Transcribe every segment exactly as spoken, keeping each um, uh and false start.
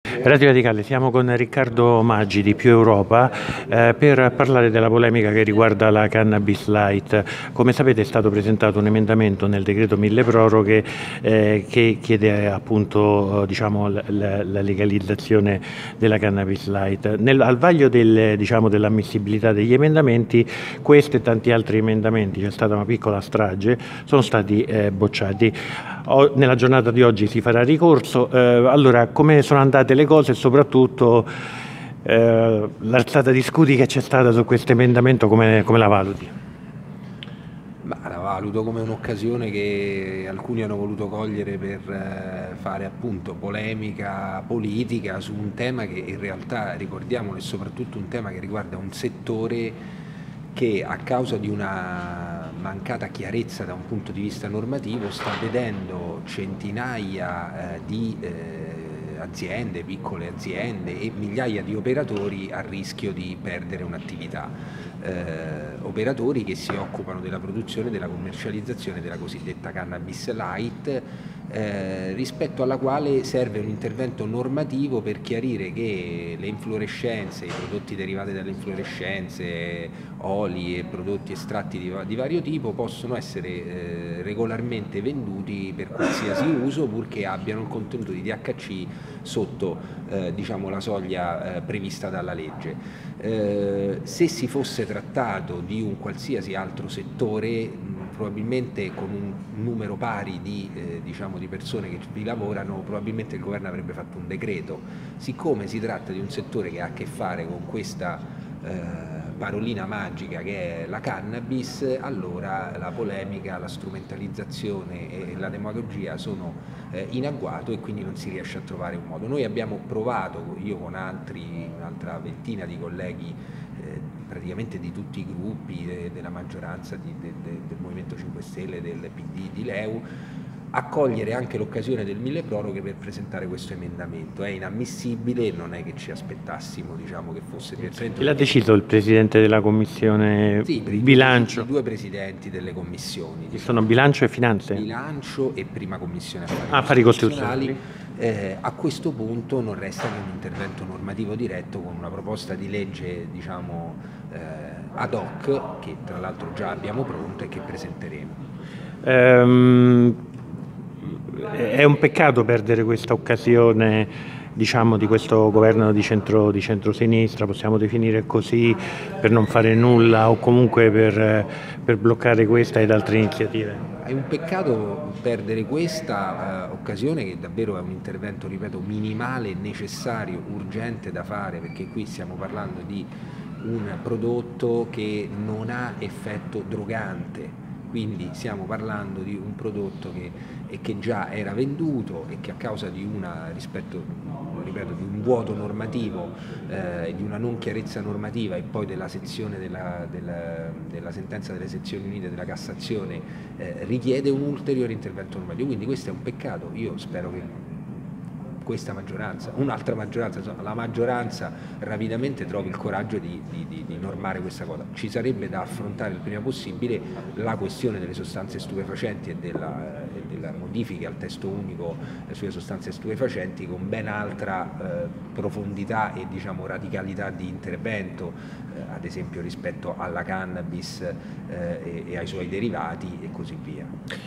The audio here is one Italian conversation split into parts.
Radio Radicale, siamo con Riccardo Maggi di Più Europa eh, per parlare della polemica che riguarda la Cannabis Light. Come sapete è stato presentato un emendamento nel decreto mille proroghe eh, che chiede appunto diciamo, la, la legalizzazione della Cannabis Light. Nel, al vaglio del, diciamo, dell'ammissibilità degli emendamenti, questi e tanti altri emendamenti, c'è stata una piccola strage, sono stati eh, bocciati. O, nella giornata di oggi si farà ricorso. Eh, allora, come sono andate le cose e soprattutto eh, l'alzata di scudi che c'è stata su questo emendamento, come, come la valuti? Ma la valuto come un'occasione che alcuni hanno voluto cogliere per eh, fare appunto polemica politica su un tema che in realtà, ricordiamolo, è soprattutto un tema che riguarda un settore che a causa di una mancata chiarezza da un punto di vista normativo sta vedendo centinaia eh, di eh, aziende, piccole aziende e migliaia di operatori a rischio di perdere un'attività. Eh, operatori che si occupano della produzione e della commercializzazione della cosiddetta cannabis light, eh, rispetto alla quale serve un intervento normativo per chiarire che le inflorescenze, i prodotti derivati dalle inflorescenze, oli e prodotti estratti di, di vario tipo possono essere eh, regolarmente venduti per qualsiasi uso, purché abbiano il contenuto di T H C sotto eh, diciamo, la soglia eh, prevista dalla legge. Eh, se si fosse trattato di un qualsiasi altro settore, mh, probabilmente con un numero pari di, eh, diciamo, di persone che vi lavorano, probabilmente il governo avrebbe fatto un decreto. Siccome si tratta di un settore che ha a che fare con questa eh, parolina magica che è la cannabis, allora la polemica, la strumentalizzazione e la demagogia sono eh, in agguato e quindi non si riesce a trovare un modo. Noi abbiamo provato, io con altri, un'altra ventina di colleghi eh, praticamente di tutti i gruppi de, della maggioranza di, de, de, del Movimento cinque Stelle, del P D, di L E U, a cogliere anche l'occasione del mille proroghe per presentare questo emendamento. È inammissibile, non è che ci aspettassimo, diciamo, che fosse direttamente... Chi l'ha deciso? Il Presidente della Commissione sì, Bilancio? I due Presidenti delle commissioni. Ci sono Bilancio e Finanze? Bilancio e Prima Commissione Affari, ah, affari Costituzionali. Eh, a questo punto non resta che un intervento normativo diretto con una proposta di legge, diciamo, eh, ad hoc, che tra l'altro già abbiamo pronta e che presenteremo. Um, È un peccato perdere questa occasione, diciamo, di questo governo di centro, di centrosinistra, possiamo definire così, per non fare nulla o comunque per, per bloccare questa ed altre iniziative. È un peccato perdere questa eh, occasione, che davvero è un intervento, ripeto, minimale, necessario, urgente da fare, perché qui stiamo parlando di un prodotto che non ha effetto drogante. Quindi stiamo parlando di un prodotto che, che già era venduto e che a causa di una, rispetto, ripeto, di un vuoto normativo, eh, di una non chiarezza normativa e poi della sezione della, della, della sentenza delle sezioni unite della Cassazione, eh, richiede un ulteriore intervento normativo. Quindi questo è un peccato. Io spero che questa maggioranza, un'altra maggioranza, insomma, la maggioranza rapidamente trovi il coraggio di, di, di, di normare questa cosa. Ci sarebbe da affrontare il prima possibile la questione delle sostanze stupefacenti e della, e della modifica al testo unico sulle sostanze stupefacenti con ben altra eh, profondità e, diciamo, radicalità di intervento, eh, ad esempio rispetto alla cannabis eh, e, e ai suoi derivati e così via.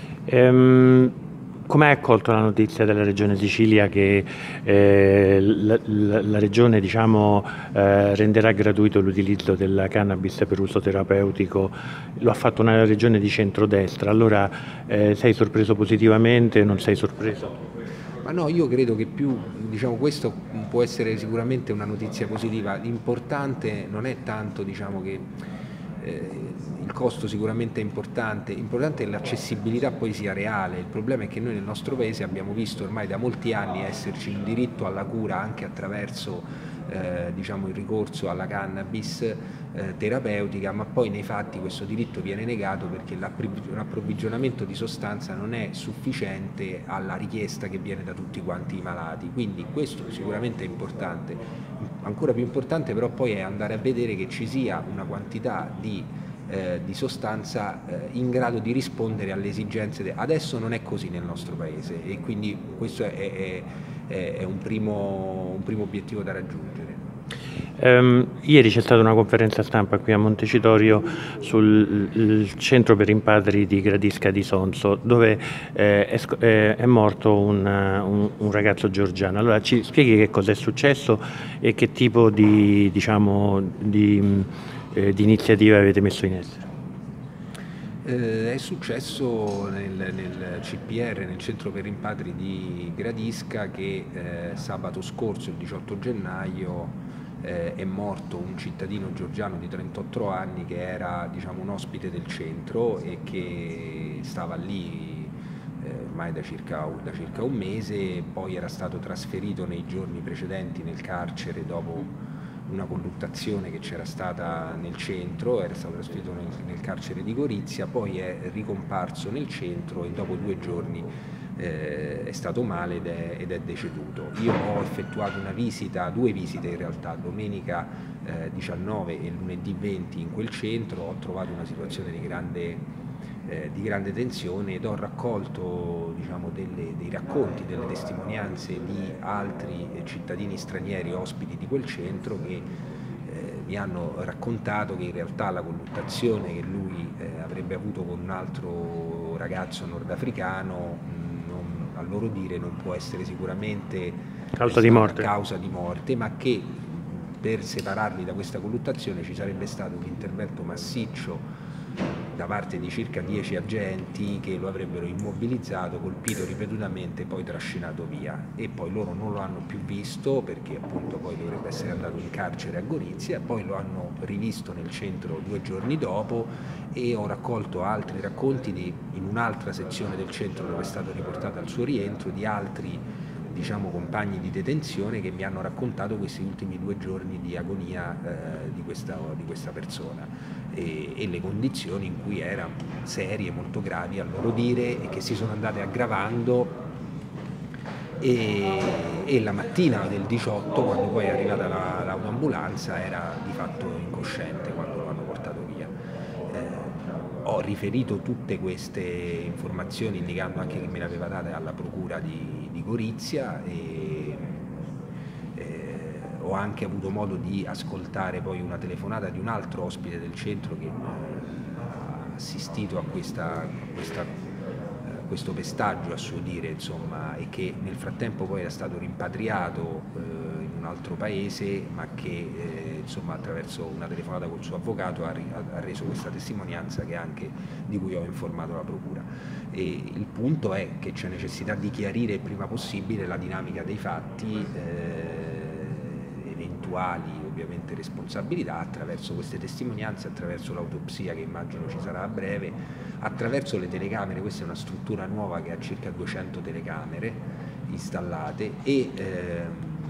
Um... Come hai accolto la notizia della Regione Sicilia che eh, la, la, la Regione, diciamo, eh, renderà gratuito l'utilizzo della cannabis per uso terapeutico? Lo ha fatto una Regione di centrodestra, allora eh, sei sorpreso positivamente, non sei sorpreso? Ma no, io credo che più, diciamo, questo può essere sicuramente una notizia positiva. L'importante non è tanto, diciamo, che eh, il costo sicuramente è importante, importante è l'accessibilità poi sia reale. Il problema è che noi nel nostro paese abbiamo visto ormai da molti anni esserci un diritto alla cura anche attraverso eh, diciamo, il ricorso alla cannabis eh, terapeutica, ma poi nei fatti questo diritto viene negato perché l'approvvigionamento di sostanza non è sufficiente alla richiesta che viene da tutti quanti i malati. Quindi questo sicuramente è importante. Ancora più importante però poi è andare a vedere che ci sia una quantità di Eh, di sostanza eh, in grado di rispondere alle esigenze. Adesso non è così nel nostro paese e quindi questo è, è, è, è un, primo, un primo obiettivo da raggiungere. Um, ieri c'è stata una conferenza stampa qui a Montecitorio sul centro per rimpatri di Gradisca di Sonzo, dove eh, è, è, è morto un, un, un ragazzo georgiano. Allora ci spieghi che cosa è successo e che tipo di, diciamo, di, eh, di iniziative avete messo in essere? Eh, è successo nel, nel C P R, nel centro per rimpatri di Gradisca, che eh, sabato scorso, il diciotto gennaio, eh, è morto un cittadino georgiano di trentotto anni che era, diciamo, un ospite del centro e che stava lì eh, ormai da circa, da circa un mese. Poi era stato trasferito nei giorni precedenti nel carcere dopo una colluttazione che c'era stata nel centro, era stato trasferito nel, nel carcere di Gorizia, poi è ricomparso nel centro e dopo due giorni eh, è stato male ed è, ed è deceduto. Io ho effettuato una visita, due visite in realtà, domenica eh, diciannove e lunedì venti in quel centro. Ho trovato una situazione di grande Eh, di grande tensione ed ho raccolto, diciamo, delle, dei racconti, delle testimonianze di altri eh, cittadini stranieri ospiti di quel centro che eh, mi hanno raccontato che in realtà la colluttazione che lui eh, avrebbe avuto con un altro ragazzo nordafricano, non, a loro dire, non può essere sicuramente causa di morte. causa di morte, ma che per separarli da questa colluttazione ci sarebbe stato un intervento massiccio da parte di circa dieci agenti che lo avrebbero immobilizzato, colpito ripetutamente, poi trascinato via, e poi loro non lo hanno più visto perché appunto poi dovrebbe essere andato in carcere a Gorizia, poi lo hanno rivisto nel centro due giorni dopo. E ho raccolto altri racconti di, in un'altra sezione del centro dove è stato riportato al suo rientro, di altri, diciamo, compagni di detenzione che mi hanno raccontato questi ultimi due giorni di agonia eh, di, questa, di questa persona e, e le condizioni in cui era, serie, molto gravi a loro dire, e che si sono andate aggravando. E, e la mattina del diciotto, quando poi è arrivata la, l'autoambulanza, era di fatto incosciente quando lo hanno portato via. Eh, ho riferito tutte queste informazioni, indicando anche che me le aveva date alla procura di, di Gorizia, e eh, ho anche avuto modo di ascoltare poi una telefonata di un altro ospite del centro che ha assistito a questa, a questa questo pestaggio, a suo dire, insomma, e che nel frattempo poi era stato rimpatriato eh, in un altro paese, ma che eh, insomma, attraverso una telefonata col suo avvocato ha, ha reso questa testimonianza che anche, di cui ho informato la procura. E il punto è che c'è necessità di chiarire il prima possibile la dinamica dei fatti, eh, eventuali ovviamente responsabilità, attraverso queste testimonianze, attraverso l'autopsia che immagino ci sarà a breve, attraverso le telecamere. Questa è una struttura nuova che ha circa duecento telecamere installate e ehm,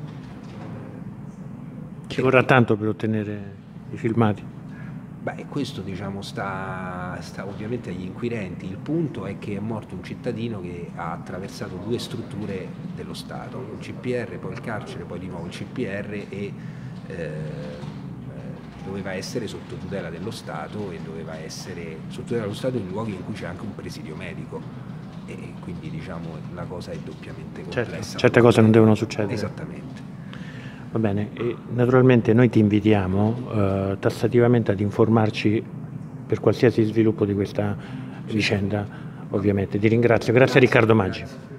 ci vorrà tanto per ottenere i filmati. Beh, questo, diciamo, sta, sta ovviamente agli inquirenti. Il punto è che è morto un cittadino che ha attraversato due strutture dello Stato, il C P R, poi il carcere, poi di nuovo il C P R, e eh, doveva essere sotto tutela dello Stato e doveva essere sotto tutela dello Stato in luoghi in cui c'è anche un presidio medico, e quindi, diciamo, la cosa è doppiamente complessa. Certo, certe cose non devono succedere. Esattamente. Va bene, e naturalmente noi ti invitiamo eh, tassativamente ad informarci per qualsiasi sviluppo di questa vicenda, ovviamente. Ti ringrazio, grazie, grazie a Riccardo Maggi.